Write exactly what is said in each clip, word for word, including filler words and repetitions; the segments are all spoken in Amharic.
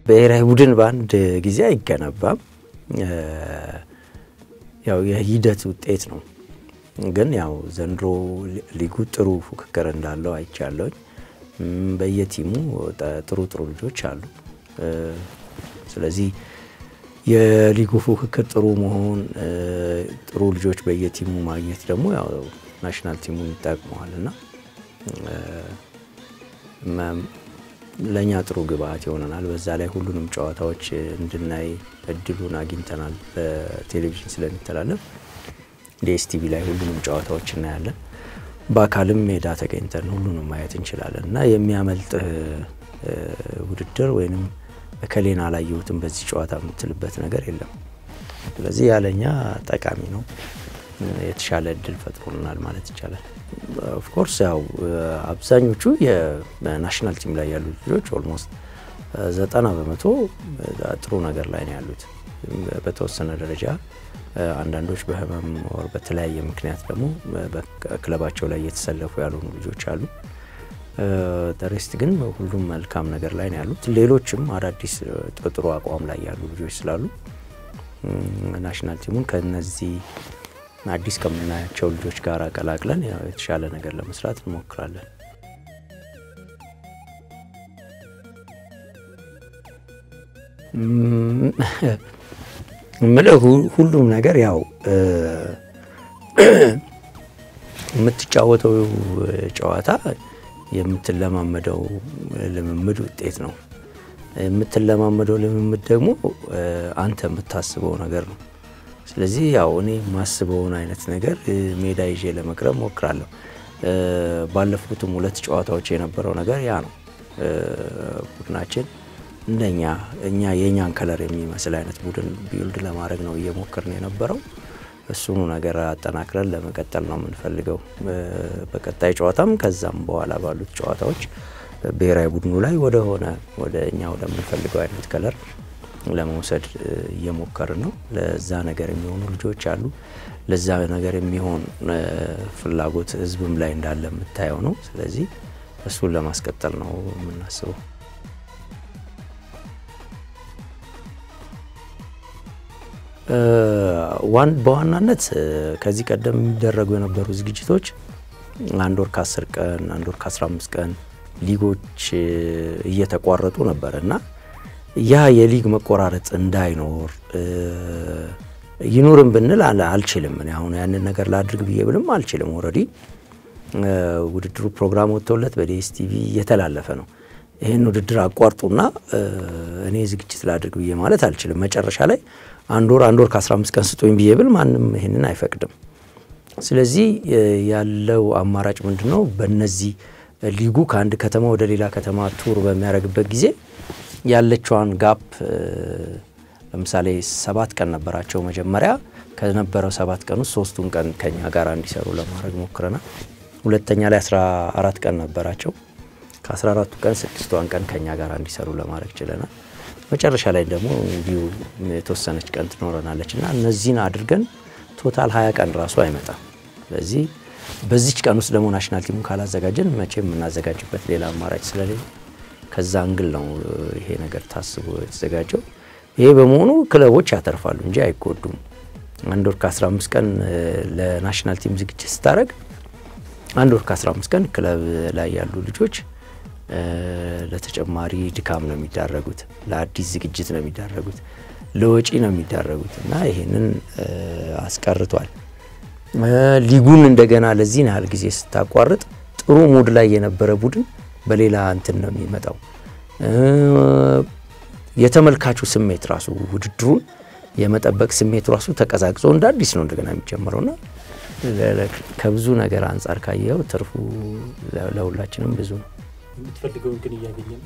ብሔራዊ ቡድን ባንድ ጊዜ አይገነባም ያው የሂደት ውጤት ነው ግን ያው ዘንድሮ ሊጉ ጥሩ ፉክክር እንዳለው አይቻለሁ በየቲሙ ጥሩ ጥሩ ልጆች አሉ ስለዚህ የሊጉ ፉክክር ጥሩ መሆን ጥሩ ልጆች በየቲሙ ማግኘት ደግሞ ያው ናሽናል ቲሙን ይጠቅማልና ለኛ ጥሩ ግብአት ይሆናል በዛ ላይ ሁሉንም ጨዋታዎች እንድናይ እድሉን አግኝተናል በቴሌቪዥን ስለሚተላለፍ ዲኤስቲቪ ላይ ሁሉንም ጨዋታዎች እናያለን በአካልም ሜዳ ተገኝተን ሁሉንም ማየት እንችላለንና የሚያመልጥ ውድድር ወይንም ከሌና ላይዩትም በዚህ ጨዋታ የምትልበት ነገር የለም ስለዚህ ያለኛ ጠቃሚ ነው የተሻለ እድል ፈጥሮናል ማለት ይቻላል ኦፍ ኮርስ ያው አብዛኞቹ የናሽናል ቲም ላይ ያሉ ልጆች ኦልሞስት ዘጠና በመቶ ጥሩ ነገር ላይ ነው ያሉት በተወሰነ ደረጃ አንዳንዶች በህመም ወር በተለያየ ምክንያት ደግሞ በክለባቸው ላይ የተሰለፉ ያሉ ልጆች አሉ ተሬስት ግን ሁሉም መልካም ነገር ላይ ነው ያሉት ሌሎችም አዳዲስ ጥሩ አቋም ላይ ያሉ ልጆች ስላሉ ናሽናል ቲሙን ከነዚህ አዲስ ከምናያቸው ልጆች ጋር አቀላቅለን ያው የተሻለ ነገር ለመስራት እንሞክራለን ምለው ሁሉም ነገር ያው የምትጫወተው ጨዋታ የምትለማመደው ለምምድ ውጤት ነው የምትለማመደው ለምምድ ደግሞ አንተ የምታስበው ነገር ነው ስለዚህ ያው እኔ ማስበውን አይነት ነገር ሜዳ ይዤ ለመቅረብ ሞክራለሁ ባለፉትም ሁለት ጨዋታዎች የነበረው ነገር ያ ነው ቡድናችን እንደኛ እኛ የኛን ከለር የሚመስል አይነት ቡድን ቢልድ ለማድረግ ነው እየሞከርን የነበረው እሱኑ ነገር አጠናክረን ለመቀጠል ነው የምንፈልገው በቀጣይ ጨዋታም ከዛም በኋላ ባሉት ጨዋታዎች ብሔራዊ ቡድኑ ላይ ወደ ሆነ ወደኛ ወደ ምንፈልገው አይነት ከለር ለመውሰድ እየሞከርን ነው ለዛ ነገር የሚሆኑ ልጆች አሉ ለዛ ነገር የሚሆን ፍላጎት ህዝብም ላይ እንዳለ የምታየው ነው ስለዚህ እሱን ለማስቀጠል ነው የምናስበው ዋን በዋናነት ከዚህ ቀደም የሚደረጉ የነበሩ ዝግጅቶች አንድ ወር ከአስር ቀን አንድ ወር ከአስራ አምስት ቀን ሊጎች እየተቋረጡ ነበርና ያ የሊግ መቆራረጥ እንዳይኖር ይኖርም ብንል አልችልም እኔ አሁን ያንን ነገር ላድርግ ብዬ ብለም አልችልም ኦሬዲ ውድድሩ ፕሮግራም ወጥቶለት በዲኤስቲቪ እየተላለፈ ነው ይሄን ውድድር አቋርጡና እኔ ዝግጅት ላድርግ ብዬ ማለት አልችልም መጨረሻ ላይ አንድ ወር አንድ ወር ከአስራ አምስት ቀን ስጦኝ ብዬ ብል ማንንም ይሄንን አይፈቅድም ስለዚህ ያለው አማራጭ ምንድነው በእነዚህ ሊጉ ከአንድ ከተማ ወደ ሌላ ከተማ ቱር በሚያደርግበት ጊዜ ያለችዋን ጋፕ ለምሳሌ ሰባት ቀን ነበራቸው መጀመሪያ ከነበረው ሰባት ቀን ውስጥ ሶስቱን ቀን ከኛ ጋር እንዲሰሩ ለማድረግ ሞክረናል ሁለተኛ ላይ አስራ አራት ቀን ነበራቸው ከአስራ አራቱ ቀን ስድስቱን ቀን ከኛ ጋር እንዲሰሩ ለማድረግ ችለናል መጨረሻ ላይ ደግሞ እንዲሁ የተወሰነች ቀን ትኖረናለችና እነዚህን አድርገን ቶታል ሃያ ቀን ራሱ አይመጣም ስለዚህ በዚች ቀን ውስጥ ደግሞ ናሽናል ቲሙን ካላዘጋጀን መቼም እናዘጋጅበት ሌላ አማራጭ ስለሌለ ከዛ አንግል ነው ይሄ ነገር ታስቦ የተዘጋጀው ይሄ በመሆኑ ክለቦች ያተርፋሉ እንጂ አይጎዱም አንድ ወር ከአስራ አምስት ቀን ለናሽናል ቲም ዝግጅት ስታረግ አንድ ወር ከአስራ አምስት ቀን ክለብ ላይ ያሉ ልጆች ለተጨማሪ ድካም ነው የሚዳረጉት ለአዲስ ዝግጅት ነው የሚዳረጉት ለወጪ ነው የሚዳረጉት እና ይሄንን አስቀርቷል ሊጉን እንደገና ለዚህ ያህል ጊዜ ስታቋርጥ ጥሩ ሙድ ላይ የነበረ ቡድን በሌላ እንትን ነው የሚመጣው የተመልካቹ ስሜት ራሱ ውድድሩን የመጠበቅ ስሜት ራሱ ተቀዛቅዞ እንደ አዲስ ነው እንደገና የሚጀምረውና ከብዙ ነገር አንፃር ካየው ትርፉ ለሁላችንም ብዙ ነው የምትፈልገው ግን ያገኘን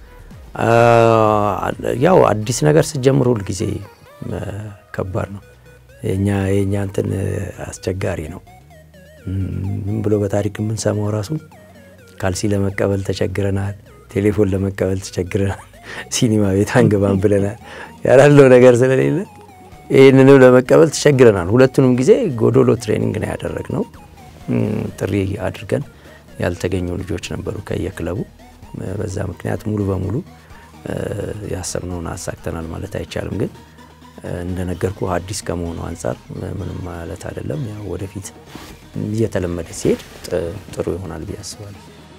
ያው አዲስ ነገር ሲጀምሩ ሁሉ ጊዜ ከባድ ነው የኛ የኛ እንትን አስቸጋሪ ነው ምን ብሎ በታሪክ ምን ሰማው ራሱ ካልሲ ለመቀበል ተቸግረናል ቴሌፎን ለመቀበል ተቸግረናል ሲኒማ ቤት አንገባም ብለናል ያላለው ነገር ስለሌለ ይሄንንም ለመቀበል ተቸግረናል ሁለቱንም ጊዜ ጎዶሎ ትሬኒንግ ነው ያደረግነው ጥሪ አድርገን ያልተገኙ ልጆች ነበሩ ከየክለቡ በዛ ምክንያት ሙሉ በሙሉ ያሰብነውን አሳክተናል ማለት አይቻልም ግን እንደነገርኩ አዲስ ከመሆኑ አንፃር ምንም ማለት አይደለም ያው ወደፊት እየተለመደ ሲሄድ ጥሩ ይሆናል ቢያስባል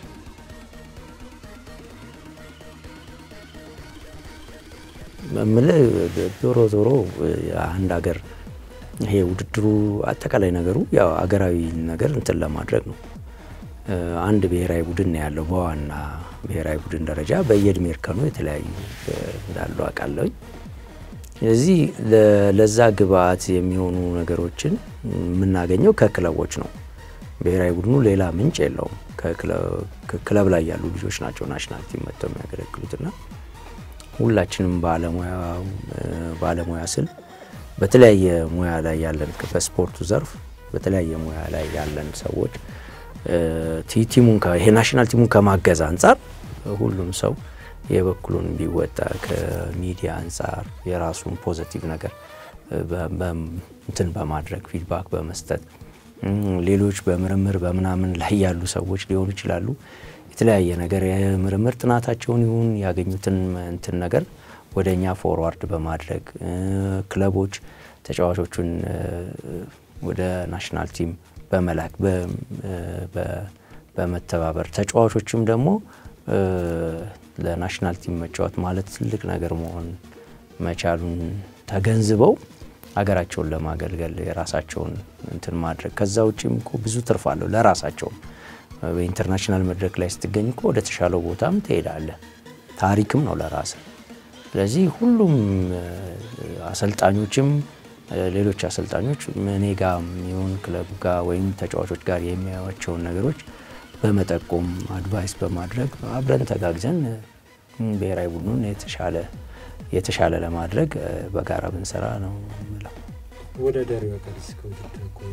መምለ ዶሮ ዶሮ አንድ ሀገር ይሄ ውድድሩ አጠቃላይ ነገሩ ያው ሀገራዊ ነገር እንትን ለማድረግ ነው አንድ ብሔራዊ ቡድን ነው ያለው በዋና ብሔራዊ ቡድን ደረጃ በየድሜ እርከኑ የተለያዩ እንዳሉ አቃለኝ ስለዚህ ለዛ ግብአት የሚሆኑ ነገሮችን ምናገኘው ከክለቦች ነው ብሔራዊ ቡድኑ ሌላ ምንጭ የለውም ከክለብ ላይ ያሉ ልጆች ናቸው ናሽናል ቲም መጥተው የሚያገለግሉትና ሁላችንም ባለሙያ ባለሙያ ስል በተለያየ ሙያ ላይ ያለን በስፖርቱ ዘርፍ በተለያየ ሙያ ላይ ያለን ሰዎች ቲሙን ከይሄ ናሽናል ቲሙን ከማገዝ አንፃር ሁሉም ሰው የበኩሉን ቢወጣ ከሚዲያ አንፃር የራሱን ፖዚቲቭ ነገር በእንትን በማድረግ ፊድባክ በመስጠት ሌሎች በምርምር በመናምን ላይ ያሉ ሰዎች ሊሆኑ ይችላሉ የተለያየ ነገር የምርምር ጥናታቸውን ይሁን ያገኙትን እንትን ነገር ወደኛ ፎርዋርድ በማድረግ ክለቦች ተጫዋቾቹን ወደ ናሽናል ቲም በመላክ በመተባበር ተጫዋቾችም ደግሞ ለናሽናል ቲም መጫወት ማለት ትልቅ ነገር መሆን መቻሉን ተገንዝበው ሀገራቸውን ለማገልገል የራሳቸውን እንትን ማድረግ ከዛውጭም እኮ ብዙ ትርፍ አለው ለራሳቸው በኢንተርናሽናል መድረክ ላይ ስትገኝ እኮ ወደ ተሻለው ቦታም ትሄዳለህ ታሪክም ነው ለራስ ስለዚህ ሁሉም አሰልጣኞችም ሌሎች አሰልጣኞች እኔጋም ይሁን ክለብ ጋር ወይም ተጫዋቾች ጋር የሚያዩዋቸው ነገሮች በመጠቆም አድቫይስ በማድረግ አብረን ተጋግዘን ብሔራዊ ቡድኑን የተሻለ የተሻለ ለማድረግ በጋራ ብንሰራ ነው ማለት ወደ ደሪው ከሪስ ከውድድር ቆይ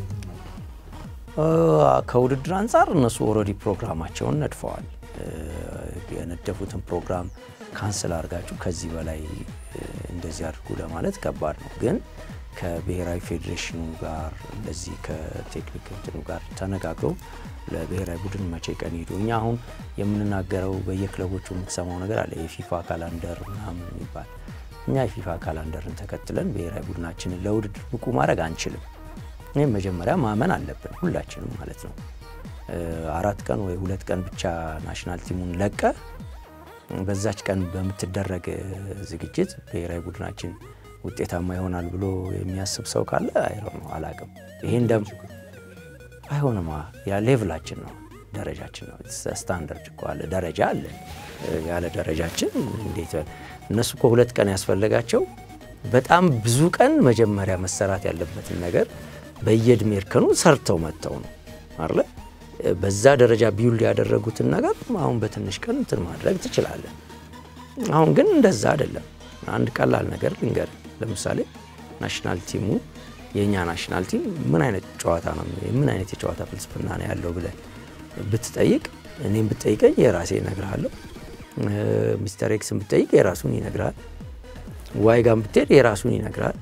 ከውድድር አንፃር እነሱ ኦሬዲ ፕሮግራማቸውን ነድፈዋል የነደፉትን ፕሮግራም ካንሰል አርጋችሁ ከዚህ በላይ እንደዚህ አድርጉ ለማለት ከባድ ነው ግን ከብሔራዊ ፌዴሬሽኑ ጋር እንደዚህ ከቴክኒክ እንትኑ ጋር ተነጋግሮ ለብሔራዊ ቡድን መቼ ቀን ሄዶ እኛ አሁን የምንናገረው በየክለቦቹ የምትሰማው ነገር አለ የፊፋ ካላንደር ምናምን ይባል እኛ የፊፋ ካላንደርን ተከትለን ብሔራዊ ቡድናችንን ለውድድር ብቁ ማድረግ አንችልም እኔ መጀመሪያ ማመን አለብን ሁላችንም ማለት ነው አራት ቀን ወይ ሁለት ቀን ብቻ ናሽናል ቲሙን ለቀ በዛች ቀን በመተደረገ ዝግጅት ብሔራዊ ቡድናችን ውጤታማ ይሆናል ብሎ የሚያስብ ሰው ካለ አይሮን ነው አላቀም ይሄ እንደም አይሆንማ ያ ሌቭላችን ነው ደረጃችን ነው ስታንዳርድ እኮ አለ ደረጃ አለ ያለ ደረጃችን እንዴት እነሱ እኮ ሁለት ቀን ያስፈልጋቸው በጣም ብዙ ቀን መጀመሪያ መሰራት ያለበትን ነገር በየድሜ እርከኑ ሰርተው መተው ነው አይደል በዛ ደረጃ ቢውልድ ያደረጉትን ነገር አሁን በትንሽ ቀን እንትን ማድረግ ትችላለህ አሁን ግን እንደዛ አይደለም አንድ ቀላል ነገር ልንገር ለምሳሌ ናሽናል ቲሙ የኛ ናሽናል ቲም ምን አይነት ጨዋታ ነው ምን አይነት የጨዋታ ፍልስፍና ነው ያለው ብለ ብትጠይቅ እኔም ብትጠይቀኝ የራሴ እነግርሃለሁ ሚስተር ኤክስም ብትጠይቅ የራሱን ይነግራል ዋይ ጋም ብትሄድ የራሱን ይነግራል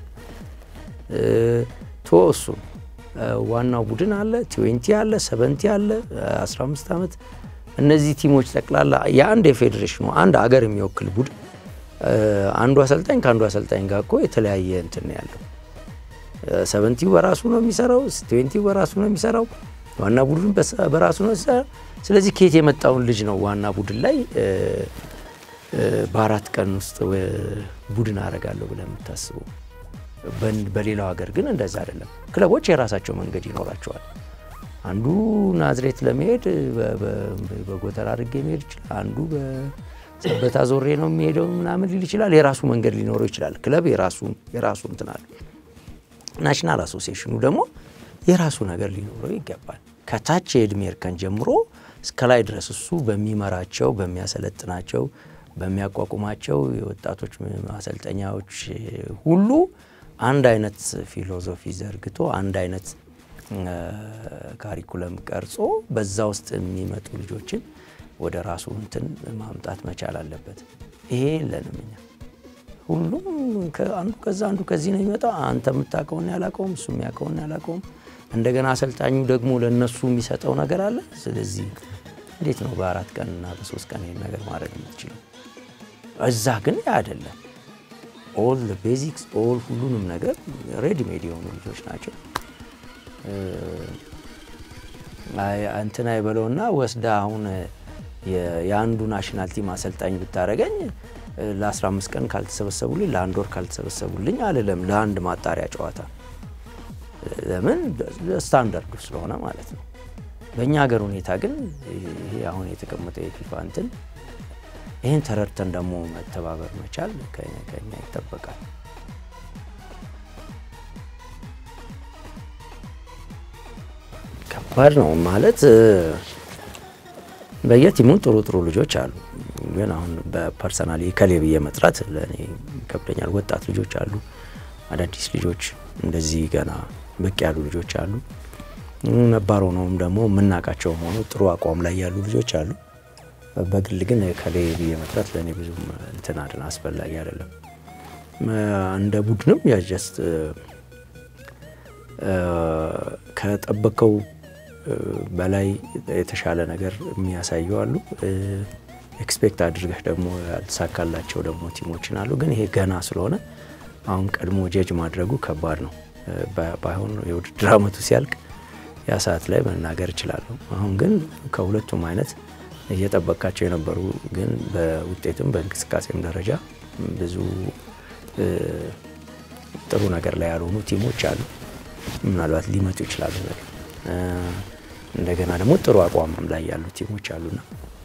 ቶሱ ዋናው ቡድን አለ ሃያ አለ ሰቨንቲ አለ አስራ አምስት አመት እነዚህ ቲሞች ተቀላላ የአንድ የፌዴሬሽኑ አንድ ሀገር የሚወክል ቡድን አንዱ አሰልጣኝ ካንዱ አሰልጣኝ ጋር እኮ የተለያየ እንትን ነው ያለው ሰቨንቲ በራሱ ነው የሚሰራው ሃያ በራሱ ነው የሚሰራው ዋና ቡድን በራሱ ነው ስለዚህ ከየት የመጣውን ልጅ ነው ዋና ቡድን ላይ በአራት ቀን ውስጥ ቡድን አረጋለሁ ብለ የምታስበው በሌላው ሀገር ግን እንደዛ አይደለም ክለቦች የራሳቸው መንገድ ይኖራቸዋል አንዱ ናዝሬት ለመሄድ በጎተራ አድርጌ መሄድ ይችላል አንዱ በታዞሬ ነው የሚሄደው ምናምን ሊል ይችላል የራሱ መንገድ ሊኖረው ይችላል ክለብ የራሱ የራሱ እንትናል ናሽናል አሶሲዬሽኑ ደግሞ የራሱ ነገር ሊኖረው ይገባል ከታች የእድሜ እርከን ጀምሮ እስከ ላይ ድረስ እሱ በሚመራቸው በሚያሰለጥናቸው በሚያቋቁማቸው የወጣቶች ማሰልጠኛዎች ሁሉ አንድ አይነት ፊሎሶፊ ዘርግቶ አንድ አይነት ካሪኩለም ቀርጾ በዛ ውስጥ የሚመጡ ልጆችን ወደ ራሱ እንትን ማምጣት መቻል አለበት ይሄ ለነምኛ ሁሉም ከአንዱ ከዛ አንዱ ከዚህ ነው የሚመጣው አንተ የምታቀውና ያላቀውም እሱ የሚያቀውና ያላቀውም እንደገና አሰልጣኙ ደግሞ ለነሱ የሚሰጠው ነገር አለ ስለዚህ እንዴት ነው በአራት ቀንና በሶስት ቀን ይሄን ነገር ማድረግ የምትችለው እዛ ግን አይደለም all the basics all ሁሉንም ነገር ready made የሆኑ ልጆች ናቸው አይ አንተና ይበለውና ወስዳ አሁን የአንዱ ናሽናል ቲም አሰልጣኝ ብታረገኝ ለ15 ቀን ካልተሰበሰቡልኝ ለአንድ ወር ካልተሰበሰቡልኝ አለለም ለአንድ ማጣሪያ ጨዋታ ለምን ስታንዳርድ ስለሆነ ማለት ነው በእኛ ሀገር ሁኔታ ግን ይሄ አሁን የተቀመጠው የፊፋ እንትን ይሄን ተረድተን ደግሞ መተባበር መቻል ከኛ ከኛ ይተበቃል ከባድ ነው ማለት በየቲሙ ጥሩ ጥሩ ልጆች አሉ ግን አሁን በፐርሰናሊ ከሌብ የመጥራት ለኔ ከብደኛል ወጣት ልጆች አሉ አዳዲስ ልጆች እንደዚህ ገና በቂ ያሉ ልጆች አሉ ነባሮ ነውም ደግሞ ምናቃቸው ሆኖ ጥሩ አቋም ላይ ያሉ ልጆች አሉ በግል ግን ከሌብ የመጥራት ለኔ ብዙ እንትን አድና አስፈላጊ አይደለም እንደ ቡድንም ያ ጀስት ከጠበቀው በላይ የተሻለ ነገር የሚያሳየው አሉ ኤክስፔክት አድርገህ ደግሞ ያልተሳካላቸው ደግሞ ቲሞችን አሉ ግን ይሄ ገና ስለሆነ አሁን ቀድሞ ጀጅ ማድረጉ ከባድ ነው ባይሆን የውድድር አመቱ ሲያልቅ ያ ሰዓት ላይ መናገር ይችላል አሁን ግን ከሁለቱም አይነት እየተጠበቃቸው የነበሩ ግን በውጤቱም በእንቅስቃሴም ደረጃ ብዙ ጥሩ ነገር ላይ ያሉኑ ቲሞች አሉ ምናልባት ሊመጡ ይችላሉ ነገር እንደገና ደግሞ ጥሩ አቋምም ላይ ያሉ ቲሞች አሉና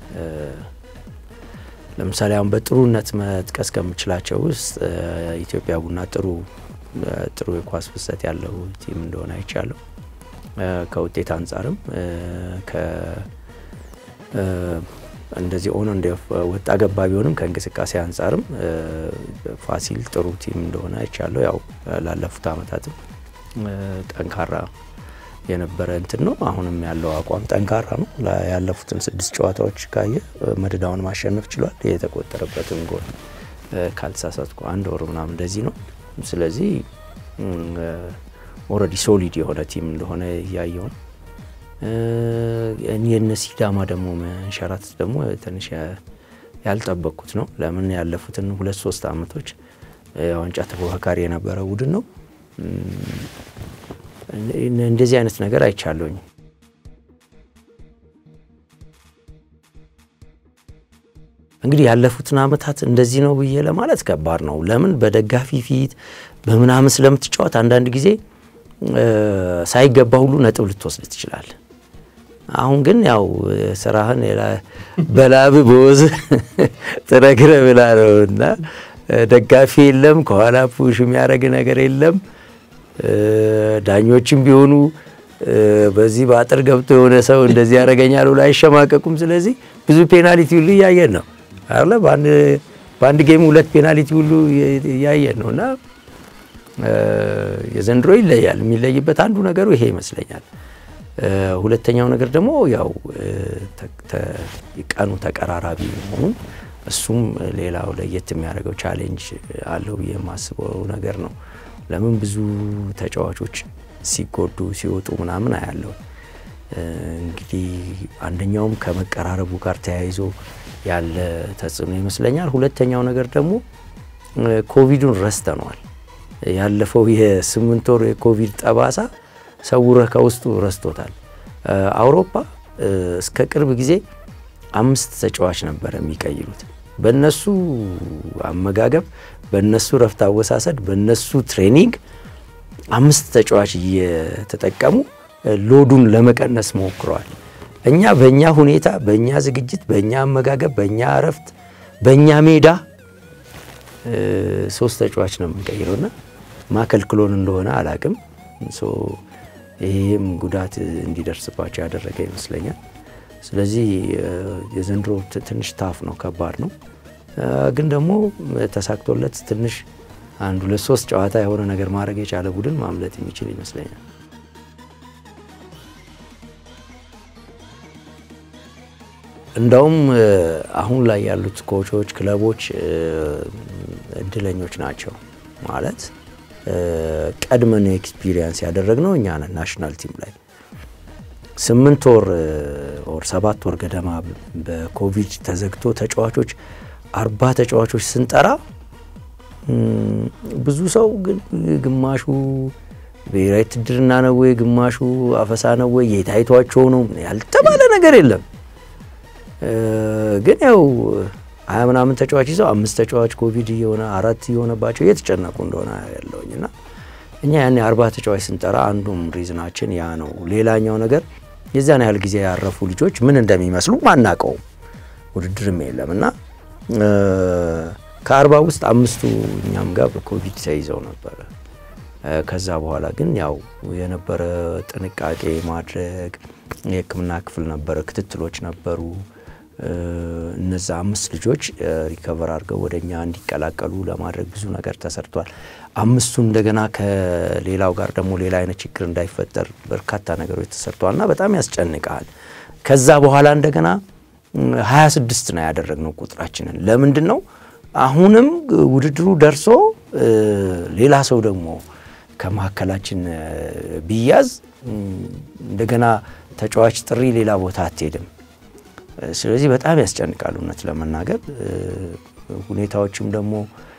ለምሳሌ አሁን በጥሩነት መጥቀስ ከምችላቸው ውስጥ ኢትዮጵያ ቡና ጥሩ ጥሩ የኳስ ፍሰት ያለው ቲም እንደሆነ አይቻለሁ ከውጤት አንፃርም ከ እንደዚህ ኦን እንደ ወጣ ገባ ቢሆንም ከእንቅስቃሴ አንፃርም ፋሲል ጥሩ ቲም እንደሆነ አይቻለሁ ያው ላለፉት አመታትም ጠንካራ የነበረ እንትን ነው አሁንም ያለው አቋም ጠንካራ ነው ያለፉትን ስድስት ጨዋታዎች ካየ መደዳውን ማሸነፍ ይችላል የተቆጠረበትን ጎል ካልተሳሳትኩ አንድ ወር ምናምን እንደዚህ ነው ስለዚህ ኦሬዲ ሶሊድ የሆነ ቲም እንደሆነ ያየው የነሲዳማ ደግሞ መንሸራት ደግሞ ትንሽ ያልጠበቁት ነው ለምን ያለፉትን ሁለት ሶስት አመቶች ዋንጫ ተፎካካሪ የነበረ ቡድን ነው እንደዚህ አይነት ነገር አይቻለውኝ እንግዲህ ያለፉትን አመታት እንደዚህ ነው ብዬ ለማለት ከባድ ነው ለምን በደጋፊ ፊት በመናም ስለምትጫወት አንዳንድ ጊዜ ሳይገባ ሁሉ ነጥብ ልትወስድ ትችላል አሁን ግን ያው ስራህን በላብ ቦዝ ተረግረ ብላውና ደጋፊ የለም ከኋላ ፑሽ የሚያረግ ነገር የለም ዳኞችም ቢሆኑ በዚህ ባጥር ገብቶ የሆነ ሰው እንደዚህ ያረጋኛል ብሎ አይሸማቀቁም ስለዚህ ብዙ ፔናልቲ ሁሉ ያየን ነው አይደል ባንድ ባንድ ጌም ሁለት ፔናልቲ ሁሉ ያየን ነውና የዘንድሮ ይለያል የሚለይበት አንዱ ነገሩ ይሄ ይመስለኛል ሁለተኛው ነገር ደግሞ ያው ቀኑ ተቀራራቢ ሆኖ እሱም ሌላው ለየት የሚያደርገው ቻሌንጅ አለው የማስበው ነገር ነው ለምን ብዙ ተጫዋቾች ሲጎዱ ሲወጡ ምናምን አያለው እንግዲህ አንደኛውም ከመቀራረቡ ጋር ተያይዞ ያለ ተጽዕኖ ይመስለኛል ሁለተኛው ነገር ደግሞ ኮቪዱን ረስተናል ያለፈው የስምንት ወር የኮቪድ ጠባሳ ሰውረ ከውስጡ ረስቶታል አውሮፓ እስከ ቅርብ ጊዜ አምስት ተጫዋች ነበር የሚቀይሩት በእነሱ አመጋገብ በእነሱ ረፍት አወሳሰድ በእነሱ ትሬኒንግ አምስት ተጫዋች እየተጠቀሙ ሎዱን ለመቀነስ ሞክረዋል እኛ በእኛ ሁኔታ በእኛ ዝግጅት በእኛ አመጋገብ በእኛ ረፍት በእኛ ሜዳ ሶስት ተጫዋች ነው የምንቀይረውና ማከልክሎን እንደሆነ አላቅም ሶ ይሄም ጉዳት እንዲደርስባቸው ያደረገ ይመስለኛል ስለዚህ የዘንድሮ ትንሽ ታፍ ነው ከባድ ነው ግን ደግሞ ተሳክቶለት ትንሽ አንድ ሁለት ሶስት ጨዋታ የሆነ ነገር ማድረግ የቻለ ቡድን ማምለጥ የሚችል ይመስለኛል እንደውም አሁን ላይ ያሉት ኮቾች ክለቦች እድለኞች ናቸው ማለት ቀድመን ኤክስፒሪየንስ ያደረግነው እኛ ነን ናሽናል ቲም ላይ ስምንት ወር ኦር ሰባት ወር ገደማ በኮቪድ ተዘግቶ ተጫዋቾች አርባ ተጫዋቾች ስንጠራ ብዙ ሰው ግማሹ ብሔራዊ ትድርና ነው ወይ ግማሹ አፈሳ ነው ወይ የታይቷቸው ነው ያልተባለ ነገር የለም ግን ያው ሃያ ምናምን ተጫዋች ይዘው አምስት ተጫዋች ኮቪድ የሆነ አራት የሆነባቸው የተጨነቁ እንደሆነ ያለውኝና እኛ ያኔ አርባ ተጫዋች ስንጠራ አንዱም ሪዝናችን ያ ነው ሌላኛው ነገር የዛን ያህል ጊዜ ያረፉ ልጆች ምን እንደሚመስሉ ማናቀው ውድድርም የለምና ከአርባ ውስጥ አምስቱ እኛም ጋር በኮቪድ ተይዘው ነበር ከዛ በኋላ ግን ያው የነበረ ጥንቃቄ ማድረግ የሕክምና ክፍል ነበር ክትትሎች ነበሩ እነዛ አምስት ልጆች ሪከቨር አድርገው ወደኛ እንዲቀላቀሉ ለማድረግ ብዙ ነገር ተሰርቷል አምስቱ እንደገና ከሌላው ጋር ደግሞ ሌላ አይነት ችግር እንዳይፈጠር በርካታ ነገሮች ተሰርቷልና በጣም ያስጨንቃል ከዛ በኋላ እንደገና ሃያ ስድስት ነው ያደረግነው ቁጥራችንን ለምንድነው አሁንም ውድድሩ ደርሶ ሌላ ሰው ደግሞ ከማከላችን ቢያዝ እንደገና ተጫዋች ጥሪ ሌላ ቦታ አትሄድም ስለዚህ በጣም ያስጨንቃል እውነት ለመናገር ሁኔታዎችም ደግሞ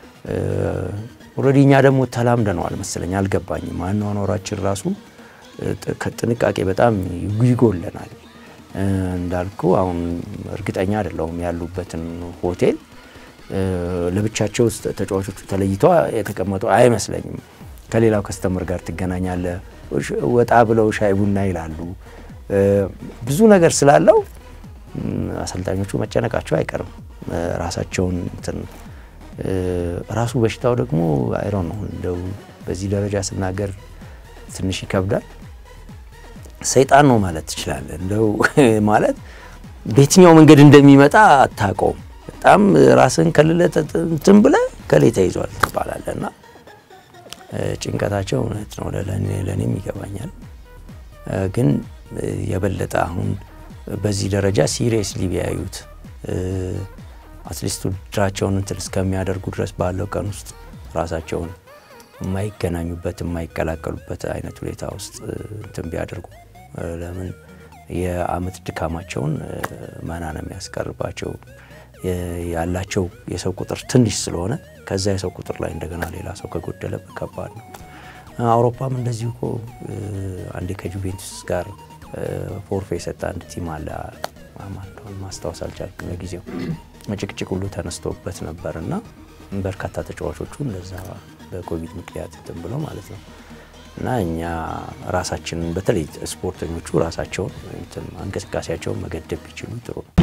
ኦሬዲኛ ደግሞ ተላምደናል መሰለኝ አልገባኝም ማን ሆኖራችን ራሱ ከጥንቃቄ በጣም ይጎለናል እንዳልኩ አሁን እርግጠኛ አይደለሁም ያሉበትን ሆቴል ለብቻቸው ተጫዋቾቹ ተለይተው የተቀመጡ አይመስለኝም ከሌላው ከስተመር ጋር ትገናኛለ ወጣ ብለው ሻይ ቡና ይላሉ ብዙ ነገር ስላለው አሰልጣኞቹ መጨነቃቸው አይቀርም ራሳቸውን እንትን ራሱ በሽታው ደግሞ አይ ዶንት ኖ እንደው በዚህ ደረጃ ስናገር ትንሽ ይከብዳል ሰይጣን ነው ማለት ይችላል እንደው ማለት በየትኛው መንገድ እንደሚመጣ አታውቀው በጣም ራስን ከለለ እንትን ብለ ከሌታ ይዟል ተባላለና ጭንቀታቸው እውነት ነው ለኔ ለኔም ይገባኛል ግን የበለጠ አሁን በዚህ ደረጃ ሲሪየስሊ ቢያዩት አትሊስት ድራቸውን እንትን እስከሚያደርጉ ድረስ ባለው ቀን ውስጥ ራሳቸውን የማይገናኙበት የማይቀላቀሉበት አይነት ሁኔታ ውስጥ እንትን ቢያደርጉ ለምን የአመት ድካማቸውን ማናንም ያስቀርባቸው ያላቸው የሰው ቁጥር ትንሽ ስለሆነ ከዛ የሰው ቁጥር ላይ እንደገና ሌላ ሰው ከጎደለ በከባድ ነው አውሮፓም እንደዚህ እኮ አንዴ ከጁቬንቱስ ጋር ፎርፌ ሰጣ አንድ ቲም አለ አማንዶን ማስታወስ አልቻልኩም ለጊዜው መጭቅጭቅ ሁሉ ተነስቶበት ነበርና በርካታ ተጫዋቾቹ እንደዛ በኮቪድ ምክንያት እንትን ብሎ ማለት ነው እና እኛ ራሳችንን በተለይ ስፖርተኞቹ ራሳቸውን እንትን እንቅስቃሴያቸውን መገደብ ይችላሉ ጥሩ